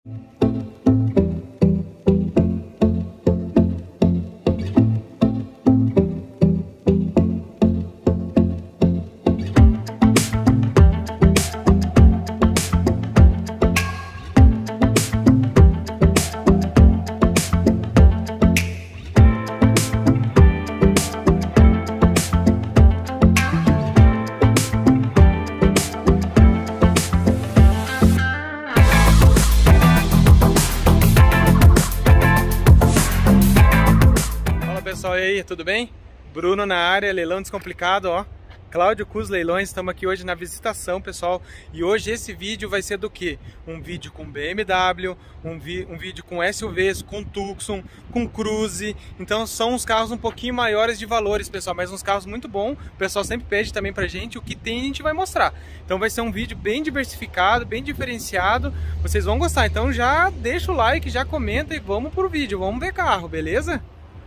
Pessoal, e aí, tudo bem? Bruno na área, leilão descomplicado, ó. Cláudio Cus Leilões, estamos aqui hoje na visitação, pessoal. E hoje esse vídeo vai ser do quê? Um vídeo com BMW, um vídeo com SUVs, com Tucson, com Cruze. Então são uns carros um pouquinho maiores de valores, pessoal, mas uns carros muito bons. O pessoal sempre pede também pra gente, o que tem a gente vai mostrar. Então vai ser um vídeo bem diversificado, bem diferenciado. Vocês vão gostar, então já deixa o like, já comenta e vamos pro vídeo, vamos ver carro, beleza?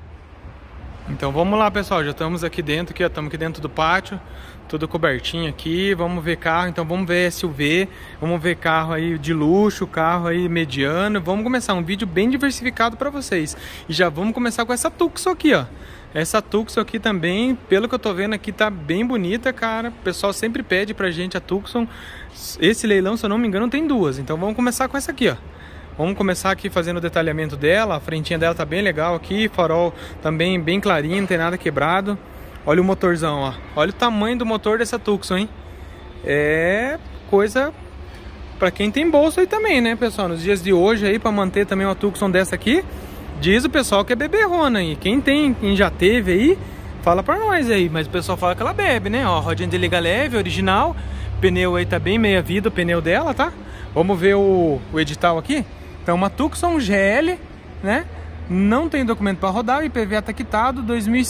Então vamos lá, pessoal, já estamos aqui dentro, estamos aqui dentro do pátio, tudo cobertinho aqui, vamos ver carro, então vamos ver SUV, vamos ver carro aí de luxo, carro aí mediano, vamos começar um vídeo bem diversificado para vocês. E já vamos começar com essa Tucson aqui, ó. Essa Tucson aqui também, pelo que eu tô vendo aqui, tá bem bonita, cara. O pessoal sempre pede pra gente a Tucson. Esse leilão, se eu não me engano, tem duas, então vamos começar com essa aqui, ó. Vamos começar aqui fazendo o detalhamento dela. A frentinha dela tá bem legal aqui, farol também bem clarinho, não tem nada quebrado. Olha o motorzão, ó. Olha o tamanho do motor dessa Tucson, hein? É coisa pra quem tem bolso aí também, né, pessoal? Nos dias de hoje aí, pra manter também uma Tucson dessa aqui, diz o pessoal que é beberrona aí. Quem já teve aí, fala pra nós aí. Mas o pessoal fala que ela bebe, né? Ó, rodinha de liga leve, original. Pneu aí tá bem meia vida, o pneu dela, tá? Vamos ver o edital aqui. Então, uma Tucson GL, né? Não tem documento para rodar, o IPVA tá quitado,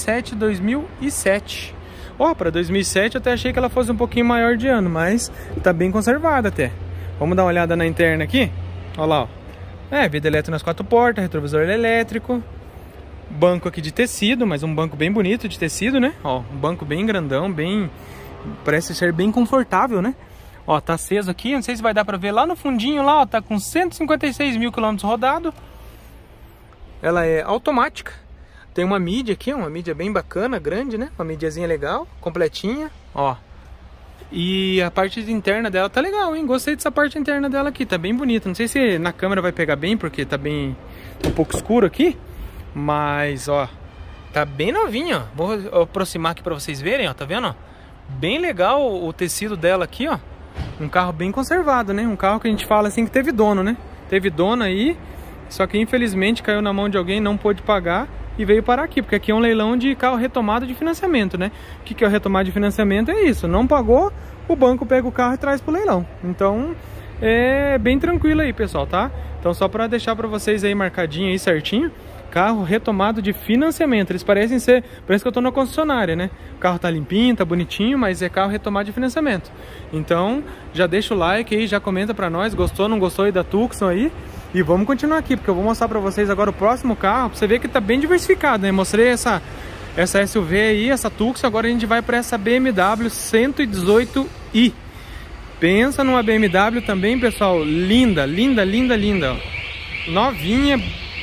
2007. Ó, para 2007 eu até achei que ela fosse um pouquinho maior de ano, mas tá bem conservada até. Vamos dar uma olhada na interna aqui. Olha lá, ó. Vidro elétrico nas 4 portas, retrovisor elétrico. Banco aqui de tecido, mas um banco bem bonito de tecido, né? Ó, um banco bem grandão, bem... parece ser bem confortável, né? Ó, tá aceso aqui, não sei se vai dar pra ver lá no fundinho lá, ó, tá com 156 mil quilômetros rodado. Ela é automática. Tem uma mídia aqui, uma mídia bem bacana, grande, né? Uma mídiazinha legal, completinha, ó. E a parte interna dela tá legal, hein? Gostei dessa parte interna dela aqui, tá bem bonita. Não sei se na câmera vai pegar bem, porque tá bem... tá um pouco escuro aqui. Mas, ó, tá bem novinha, ó. Vou aproximar aqui pra vocês verem, ó, tá vendo, ó? Bem legal o tecido dela aqui, ó. Um carro bem conservado, né? Um carro que a gente fala assim que teve dono, né? Teve dono aí, só que infelizmente caiu na mão de alguém, não pôde pagar e veio parar aqui, porque aqui é um leilão de carro retomado de financiamento, né? O que é o retomado de financiamento? É isso, não pagou, o banco pega o carro e traz pro leilão. Então, é bem tranquilo aí, pessoal, tá? Então, só para deixar para vocês aí marcadinho aí certinho, carro retomado de financiamento. Eles parecem ser... parece que eu tô na concessionária, né? O carro tá limpinho, tá bonitinho, mas é carro retomado de financiamento. Então, já deixa o like aí, já comenta pra nós. Gostou, não gostou aí da Tucson aí? E vamos continuar aqui, porque eu vou mostrar pra vocês agora o próximo carro. Pra você ver que tá bem diversificado, né? Mostrei essa SUV aí, essa Tucson. Agora a gente vai pra essa BMW 118i. Pensa numa BMW também, pessoal. Linda, linda, linda, linda. Ó. Novinha.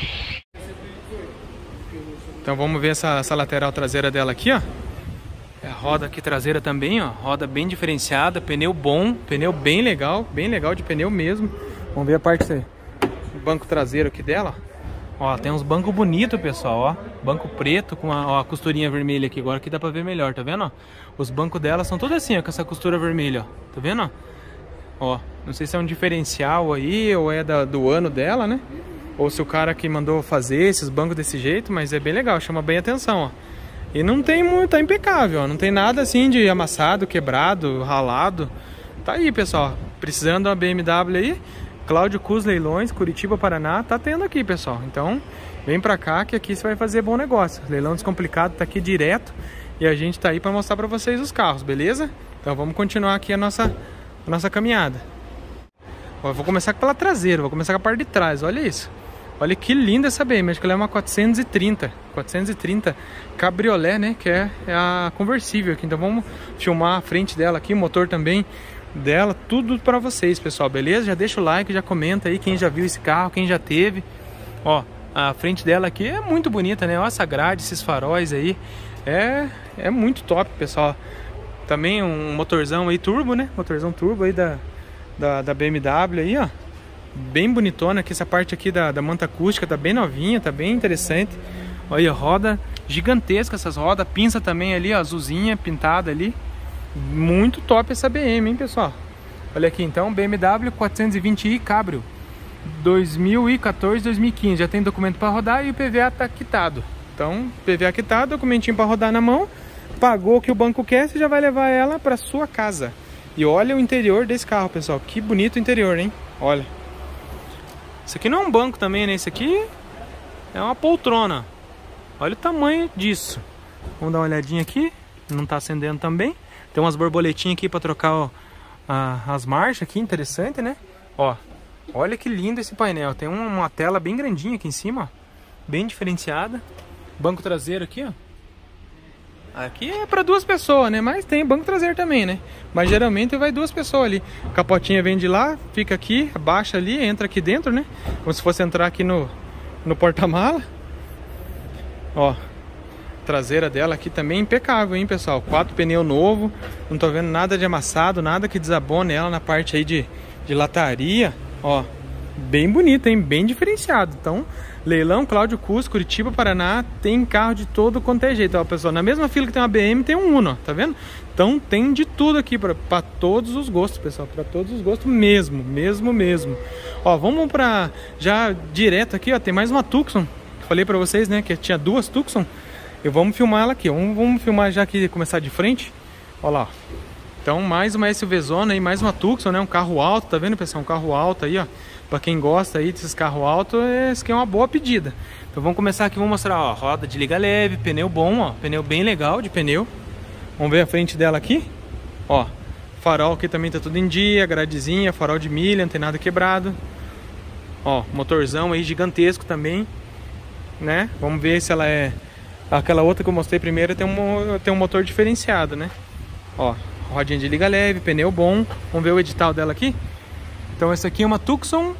Então vamos ver essa lateral traseira dela aqui, ó. A roda aqui traseira também, ó. Roda bem diferenciada, pneu bom, pneu bem legal de pneu mesmo. Vamos ver a parte do banco traseiro aqui dela, ó. Tem uns bancos bonitos, pessoal, ó. Banco preto com a costurinha vermelha aqui. Agora aqui dá pra ver melhor, tá vendo, ó? Os bancos dela são todos assim, ó, com essa costura vermelha, ó. Tá vendo, ó? Ó, não sei se é um diferencial aí ou é do ano dela, né? Ou se o cara que mandou fazer esses bancos desse jeito, mas é bem legal, chama bem atenção, ó. E não tem muito, tá impecável, ó. Não tem nada assim de amassado, quebrado, ralado. Tá aí, pessoal. Precisando de uma BMW aí, Cláudio Cus Leilões, Curitiba, Paraná, tá tendo aqui, pessoal. Então, vem pra cá que aqui você vai fazer bom negócio. Leilão descomplicado tá aqui direto e a gente tá aí pra mostrar pra vocês os carros, beleza? Então vamos continuar aqui a nossa caminhada. Ó, eu vou começar pela traseira, vou começar com a parte de trás, olha isso. Olha que linda essa BMW, acho que ela é uma 430 cabriolé, né, que é a conversível aqui. Então vamos filmar a frente dela aqui, motor também dela, tudo pra vocês, pessoal, beleza? Já deixa o like, já comenta aí quem já viu esse carro, quem já teve. Ó, a frente dela aqui é muito bonita, né? Olha essa grade, esses faróis aí. É muito top, pessoal. Também um motorzão aí turbo, né? Motorzão turbo aí da BMW aí, ó. Bem bonitona aqui, essa parte aqui da manta acústica tá bem novinha, tá bem interessante. Olha, roda gigantesca essas rodas, pinça também ali, ó, azulzinha, pintada ali. Muito top essa BM, hein, pessoal? Olha aqui, então, BMW 420i Cabrio 2014, 2015. Já tem documento para rodar e o PVA tá quitado. Então, PVA quitado, documentinho para rodar na mão. Pagou o que o banco quer, você já vai levar ela para sua casa. E olha o interior desse carro, pessoal. Que bonito o interior, hein? Olha. Isso aqui não é um banco também, né? Isso aqui é uma poltrona. Olha o tamanho disso. Vamos dar uma olhadinha aqui. Não tá acendendo também. Tem umas borboletinhas aqui para trocar, ó, as marchas aqui. Interessante, né? Ó, olha que lindo esse painel. Tem uma tela bem grandinha aqui em cima, ó. Bem diferenciada. Banco traseiro aqui, ó. Aqui é para duas pessoas, né? Mas tem banco traseiro também, né? Mas geralmente vai duas pessoas ali. A capotinha vem de lá, fica aqui, abaixa ali, entra aqui dentro, né? Como se fosse entrar aqui no porta-mala. Ó, traseira dela aqui também impecável, hein, pessoal? 4 pneus novo, não tô vendo nada de amassado, nada que desabone ela na parte aí de lataria. Ó, bem bonita, hein? Bem diferenciado. Então, leilão Cláudio Cus, Curitiba, Paraná, tem carro de todo quanto é jeito, ó, pessoal. Na mesma fila que tem uma BM, tem um Uno, ó, tá vendo? Então tem de tudo aqui para todos os gostos, pessoal, para todos os gostos mesmo. Ó, vamos para já direto aqui, ó, tem mais uma Tucson. Falei para vocês, né, que tinha duas Tucson. E vamos filmar ela aqui. Vamos filmar já aqui, começar de frente. Ó lá. Então mais uma SUV zona aí, mais uma Tucson, né, um carro alto, tá vendo, pessoal? Um carro alto aí, ó. Para quem gosta aí desses carros altos, esse aqui é uma boa pedida. Então vamos começar aqui, vou mostrar, ó, roda de liga leve, pneu bom, ó, pneu bem legal de pneu. Vamos ver a frente dela aqui, ó, farol aqui também tá tudo em dia, gradezinha, farol de milha, não tem nada quebrado. Ó, motorzão aí gigantesco também, né? Vamos ver se ela é... Aquela outra que eu mostrei primeiro tem um motor diferenciado, né? Ó, rodinha de liga leve, pneu bom. Vamos ver o edital dela aqui. Então essa aqui é uma Tucson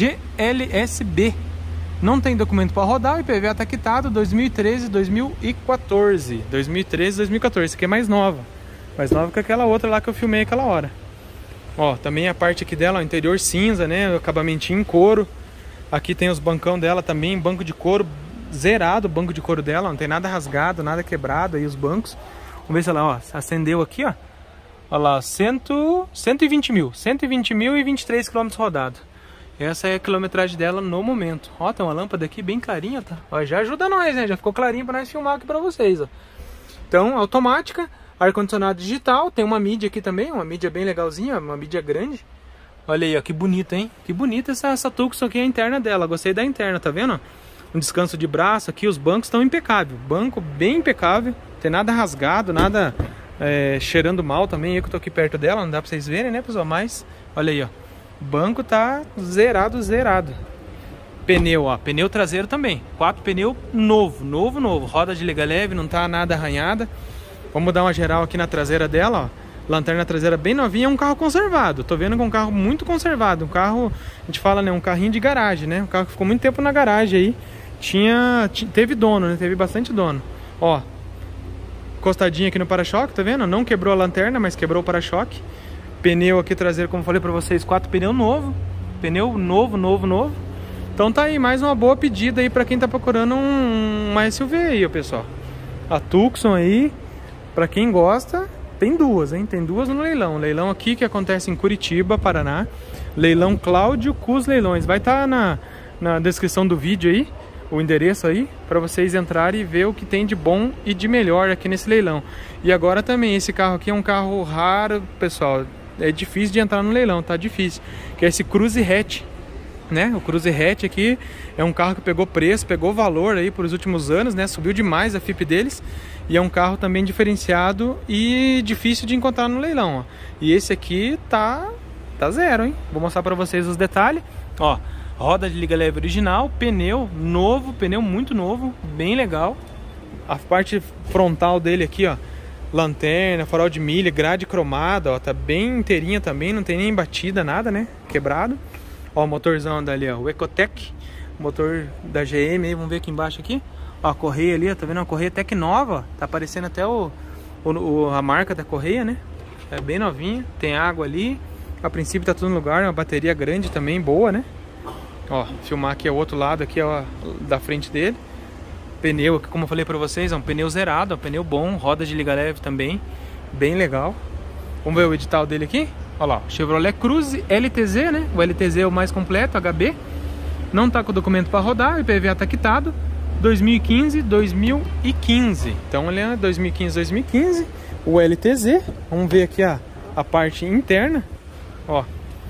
GLSB. Não tem documento para rodar, o IPVA está quitado 2013, 2014. 2013, 2014. Essa aqui é mais nova. Mais nova que aquela outra lá que eu filmei aquela hora. Ó, também a parte aqui dela, ó, interior cinza, né? O acabamentinho em couro. Aqui tem os bancão dela também, banco de couro zerado, o banco de couro dela, ó, não tem nada rasgado, nada quebrado aí os bancos. Vamos ver se ela, ó, acendeu aqui, ó. Olha lá, 120 mil e 23 km rodados. Essa é a quilometragem dela no momento. Ó, tem uma lâmpada aqui bem clarinha, tá? Ó, já ajuda nós, né? Já ficou clarinho para nós filmar aqui para vocês, ó. Então, automática, ar-condicionado digital. Tem uma mídia aqui também, uma mídia bem legalzinha, uma mídia grande. Olha aí, ó, que bonita, hein? Que bonita essa Tucson aqui, a interna dela. Gostei da interna, tá vendo? Um descanso de braço aqui, os bancos estão impecáveis. Banco bem impecável, não tem nada rasgado, nada cheirando mal também. Eu que tô aqui perto dela, não dá pra vocês verem, né, pessoal? Mas, olha aí, ó. O banco tá zerado. Pneu, ó, pneu traseiro também. 4 pneu novo. Roda de liga leve, não tá nada arranhada. Vamos dar uma geral aqui na traseira dela, ó. Lanterna traseira bem novinha, é um carro conservado. Tô vendo que é um carro muito conservado. Um carro, a gente fala, né, um carrinho de garagem, né? Um carro que ficou muito tempo na garagem aí. Teve dono, né? Teve bastante dono. Ó, encostadinha aqui no para-choque, tá vendo? Não quebrou a lanterna, mas quebrou o para-choque. Pneu aqui traseiro, como eu falei pra vocês, 4 pneus novo. Pneu novo. Então tá aí, mais uma boa pedida aí pra quem tá procurando uma SUV aí, ó, pessoal. A Tucson aí, pra quem gosta, tem duas, hein? Tem duas no leilão. Leilão aqui que acontece em Curitiba, Paraná. Leilão Cláudio Cus Leilões. Vai estar na descrição do vídeo aí, o endereço aí, para vocês entrarem e ver o que tem de bom e de melhor aqui nesse leilão. E agora também, esse carro aqui é um carro raro, pessoal. É difícil de entrar no leilão, tá difícil. Que é esse Cruze Hatch, né? O Cruze Hatch aqui é um carro que pegou preço, pegou valor aí por os últimos anos, né? Subiu demais a FIP deles. E é um carro também diferenciado e difícil de encontrar no leilão, ó. E esse aqui tá zero, hein? Vou mostrar pra vocês os detalhes. Ó, roda de liga leve original, pneu novo, pneu muito novo, bem legal. A parte frontal dele aqui, ó, lanterna, farol de milha, grade cromada, ó, tá bem inteirinha também, não tem nem batida, nada, né, quebrado. Ó, o motorzão dali, ó, o Ecotec, motor da GM aí, vamos ver aqui embaixo aqui. Ó, a correia ali, ó, tá vendo uma correia Tec nova, ó, tá aparecendo até a marca da correia, né, é bem novinha, tem água ali, a princípio tá tudo no lugar, uma bateria grande também, boa, né. Ó, filmar aqui o outro lado aqui, ó, da frente dele. Pneu, como eu falei pra vocês, é um pneu zerado, é um pneu bom, roda de liga leve também, bem legal. Vamos ver o edital dele aqui. Olha lá, Chevrolet Cruze LTZ, né? O LTZ é o mais completo, HB. Não tá com o documento para rodar, o IPVA tá quitado. 2015, 2015. Então ele é 2015, 2015. O LTZ. Vamos ver aqui a parte interna. Ó,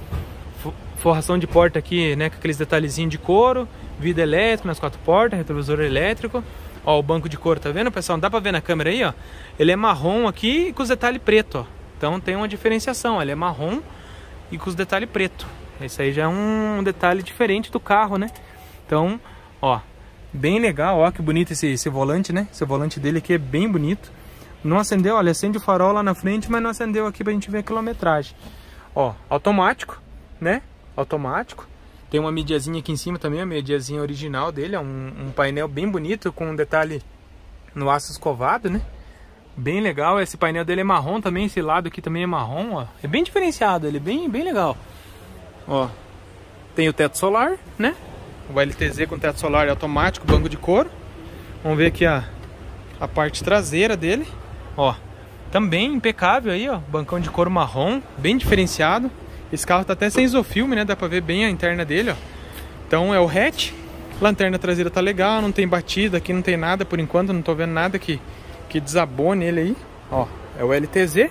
forração de porta aqui, né? Com aqueles detalhezinhos de couro. Vidro elétrico nas 4 portas, retrovisor elétrico. Ó, o banco de couro, tá vendo, pessoal? Não dá pra ver na câmera aí, ó. Ele é marrom aqui e com os detalhes preto, ó. Então tem uma diferenciação, ele é marrom e com os detalhes preto. Esse aí já é um detalhe diferente do carro, né? Então, ó, bem legal, ó, que bonito esse volante, né? Esse volante dele aqui é bem bonito. Não acendeu, olha, acende o farol lá na frente, mas não acendeu aqui pra gente ver a quilometragem. Ó, automático, né? Automático. Tem uma mediazinha aqui em cima também, a mediazinha original dele, é um painel bem bonito, com um detalhe no aço escovado, né? Bem legal, esse painel dele é marrom também, esse lado aqui também é marrom, ó. É bem diferenciado, ele é bem legal. Ó, tem o teto solar, né? O LTZ com teto solar é automático, banco de couro. Vamos ver aqui a parte traseira dele, ó. Também impecável aí, ó, bancão de couro marrom, bem diferenciado. Esse carro tá até sem isofilme, né? Dá pra ver bem a interna dele, ó. Então é o hatch. Lanterna traseira tá legal, não tem batida aqui, não tem nada por enquanto. Não tô vendo nada que desabone ele aí. Ó, é o LTZ.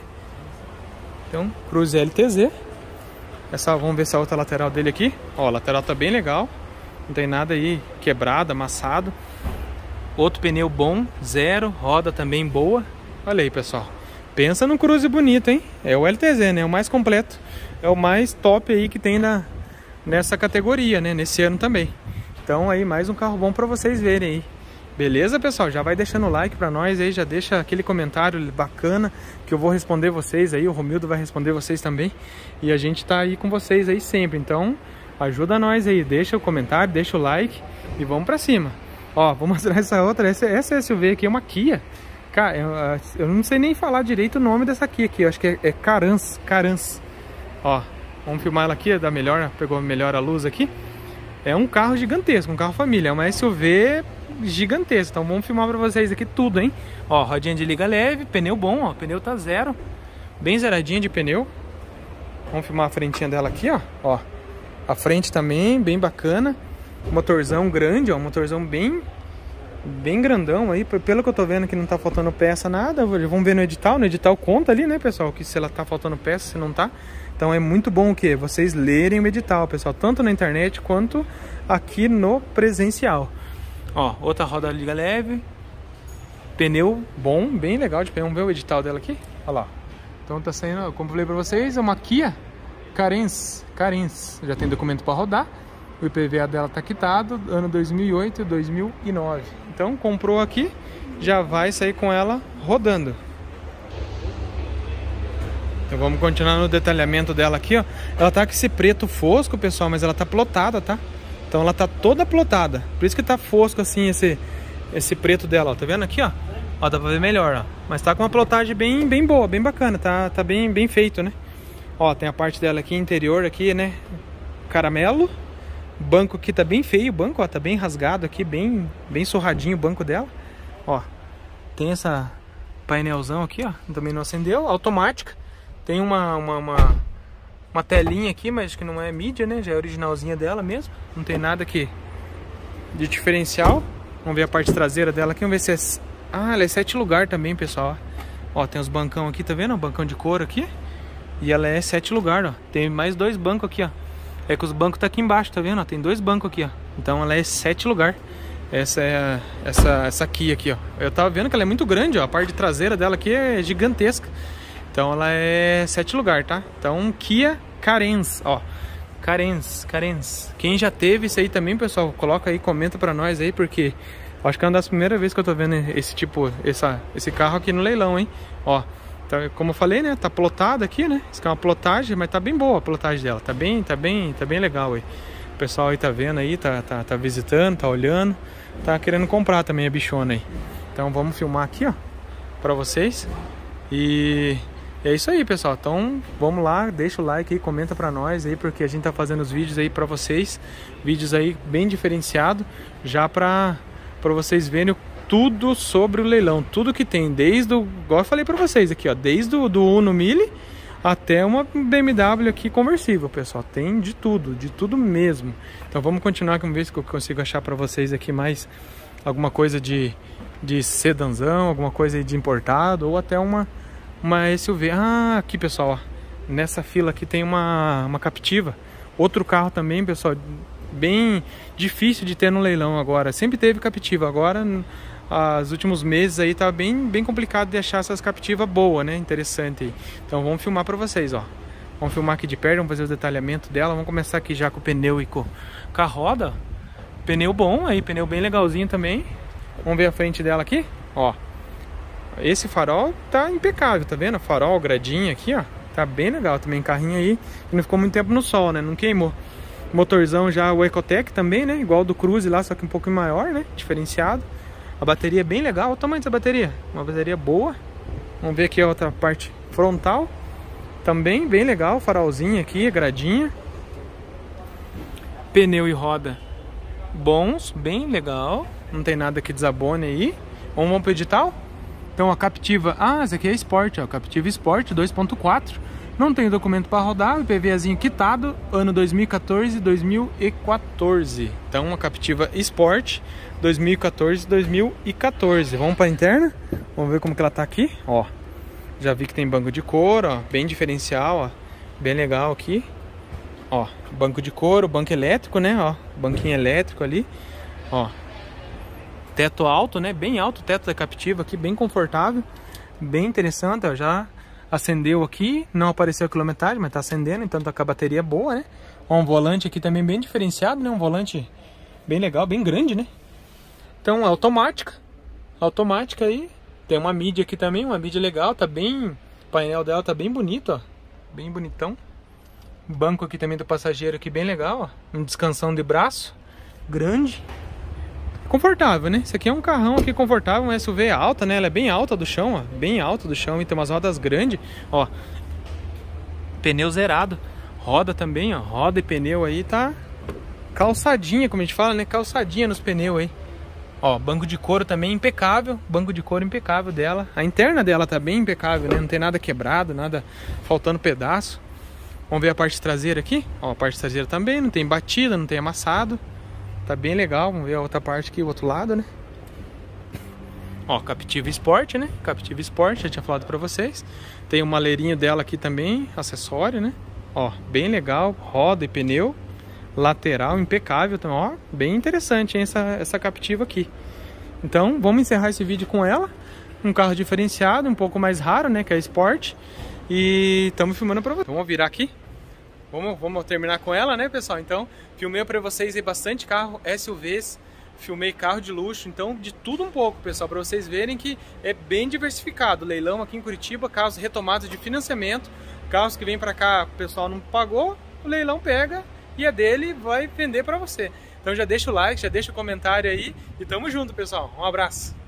Então, Cruze LTZ. Vamos ver essa outra lateral dele aqui. Ó, a lateral tá bem legal. Não tem nada aí quebrado, amassado. Outro pneu bom, zero. Roda também boa. Olha aí, pessoal. Pensa num Cruze bonito, hein? É o LTZ, né? O mais completo. É o mais top aí que tem nessa categoria, né? Nesse ano também. Então aí mais um carro bom para vocês verem aí. Beleza, pessoal? Já vai deixando o like para nós aí, já deixa aquele comentário bacana que eu vou responder vocês aí, o Romildo vai responder vocês também. E a gente tá aí com vocês aí sempre. Então ajuda nós aí, deixa o comentário, deixa o like e vamos para cima. Ó, vou mostrar essa outra, essa SUV aqui é uma Kia. Cara, eu não sei nem falar direito o nome dessa Kia aqui, eu acho que é Carens. Ó, vamos filmar ela aqui, dá melhor, pegou melhor a luz aqui. É um carro gigantesco, um carro família, é uma SUV gigantesca. Então vamos filmar pra vocês aqui tudo, hein. Ó, rodinha de liga leve, pneu bom, ó, pneu tá zero. Bem zeradinha de pneu. Vamos filmar a frentinha dela aqui, ó. Ó, a frente também, bem bacana. Motorzão grande, ó, motorzão bem grandão aí. Pelo que eu tô vendo que não tá faltando peça, nada. Vamos ver no edital conta ali, né, pessoal, que se ela tá faltando peça, se não tá. Então é muito bom o que? Vocês lerem o edital, pessoal, tanto na internet quanto aqui no presencial. Ó, outra roda de liga leve. Pneu bom, bem legal de pneu. Vamos ver o edital dela aqui. Olha lá. Então tá saindo, como eu falei pra vocês, é uma Kia Carens. Já tem documento para rodar. O IPVA dela tá quitado, ano 2008 e 2009. Então comprou aqui, já vai sair com ela rodando. Então vamos continuar no detalhamento dela aqui, ó. Ela tá com esse preto fosco, pessoal, mas ela tá plotada, tá? Então ela tá toda plotada. Por isso que tá fosco assim esse preto dela, ó. Tá vendo aqui, ó? Ó, dá pra ver melhor, ó. Mas tá com uma plotagem bem boa, bem bacana. Tá bem feito, né? Ó, tem a parte dela aqui, interior aqui, né? Caramelo. O banco aqui tá bem feio, o banco, ó. Tá bem rasgado aqui, bem surradinho o banco dela. Ó, tem essa painelzão aqui, ó. Também não acendeu, automática. Tem uma telinha aqui, mas acho que não é mídia, né? Já é originalzinha dela mesmo. Não tem nada aqui de diferencial. Vamos ver a parte traseira dela aqui. Vamos ver se é... Ah, ela é 7 lugar também, pessoal. Ó, tem os bancão aqui, tá vendo? Um bancão de couro aqui. E ela é 7 lugar, ó. Tem mais 2 bancos aqui, ó. É que os bancos tá aqui embaixo, tá vendo? Tem 2 bancos aqui, ó. Então ela é 7 lugar. Essa é essa Kia aqui, ó. Eu tava vendo que ela é muito grande, ó. A parte traseira dela aqui é gigantesca. Então ela é 7 lugar, tá? Então Kia Carens, ó. Carens. Quem já teve isso aí também, pessoal, coloca aí, comenta pra nós aí, porque Acho que é uma das primeiras vezes que eu tô vendo esse carro aqui no leilão, hein? Ó, tá, como eu falei, né? Tá plotado aqui, né? Isso aqui é uma plotagem, mas tá bem boa a plotagem dela. Tá bem legal aí. O pessoal aí tá vendo aí, tá visitando, tá olhando, tá querendo comprar também a bichona aí. Então vamos filmar aqui, ó, pra vocês. E é isso aí, pessoal. Então vamos lá, deixa o like aí, comenta pra nós aí, porque a gente tá fazendo os vídeos aí pra vocês. Vídeos aí bem diferenciados, já pra vocês verem tudo sobre o leilão. Tudo que tem, desde o, igual eu falei pra vocês aqui, ó, desde o do Uno Mille até uma BMW aqui conversível, pessoal. Tem de tudo mesmo. Então vamos continuar, vamos ver se eu consigo achar pra vocês aqui mais alguma coisa de sedanzão, alguma coisa de importado, ou até uma SUV. Ah, aqui, pessoal, ó, nessa fila aqui tem uma Captiva. Outro carro também, pessoal, bem difícil de ter no leilão agora. Sempre teve Captiva, agora os últimos meses aí tá bem complicado de achar essas Captiva boa, né? Interessante aí. Então vamos filmar pra vocês, ó. Vamos filmar aqui de perto, vamos fazer o detalhamento dela. Vamos começar aqui já com o pneu e com a roda. Pneu bom aí, pneu bem legalzinho também. Vamos ver a frente dela aqui, ó. Esse farol tá impecável, tá vendo? Farol, gradinha aqui, ó. Tá bem legal também, carrinho aí. Que não ficou muito tempo no sol, né? Não queimou. Motorzão já, o Ecotec também, né? Igual do Cruze lá, só que um pouco maior, né? Diferenciado. A bateria é bem legal. Olha o tamanho dessa bateria. Uma bateria boa. Vamos ver aqui a outra parte frontal. Também bem legal. Farolzinho aqui, gradinha. Pneu e roda bons, bem legal. Não tem nada que desabone aí. Vamos pro edital? Então a Captiva, essa aqui é Sport, ó, Captiva Sport 2.4. Não tem documento para rodar, IPVAzinho quitado, ano 2014 e 2014. Então a Captiva Sport 2014 e 2014. Vamos para a interna? Vamos ver como que ela tá aqui, ó. Já vi que tem banco de couro, ó, bem diferencial, ó. Bem legal aqui. Ó, banco de couro, banco elétrico, né, ó. Banquinho elétrico ali, ó. Teto alto, né? Bem alto o teto da Captiva aqui, bem confortável, bem interessante, ó. Já acendeu aqui, não apareceu a quilometragem, mas tá acendendo, então tá com a bateria boa, né? Ó, um volante aqui também bem diferenciado, né? Um volante bem legal, bem grande, né? Então, automática aí. Tem uma mídia aqui também, uma mídia legal, tá bem... O painel dela tá bem bonito, ó. Bem bonitão. Banco aqui também do passageiro aqui, bem legal, ó. Um descansão de braço, grande. Confortável, né? Esse aqui é um carrão aqui confortável, uma SUV alta, né? Ela é bem alta do chão, ó. Bem alta do chão e tem umas rodas grandes, ó. Pneu zerado. Roda também, ó. Roda e pneu aí tá calçadinha, como a gente fala, né? Calçadinha nos pneus aí. Ó, banco de couro também impecável. Banco de couro impecável dela. A interna dela tá bem impecável, né? Não tem nada quebrado, nada faltando pedaço. Vamos ver a parte traseira aqui. Ó, a parte traseira também não tem batida, não tem amassado. Tá bem legal, vamos ver a outra parte aqui, o outro lado, né? Ó, Captiva Sport, né? Captiva Sport, já tinha falado pra vocês. Tem o maleirinho dela aqui também, acessório, né? Ó, bem legal, roda e pneu. Lateral impecável, então, ó, bem interessante, hein, essa Captiva aqui. Então, vamos encerrar esse vídeo com ela. Um carro diferenciado, um pouco mais raro, né? Que é a Sport. E estamos filmando pra vocês. Vamos virar aqui. Vamos terminar com ela, né, pessoal? Então, filmei para vocês aí bastante carro, SUVs, filmei carro de luxo, então de tudo um pouco, pessoal, para vocês verem que é bem diversificado. Leilão aqui em Curitiba, carros retomados de financiamento, carros que vêm para cá, o pessoal não pagou, o leilão pega e é dele e vai vender para você. Então já deixa o like, já deixa o comentário aí e tamo junto, pessoal. Um abraço.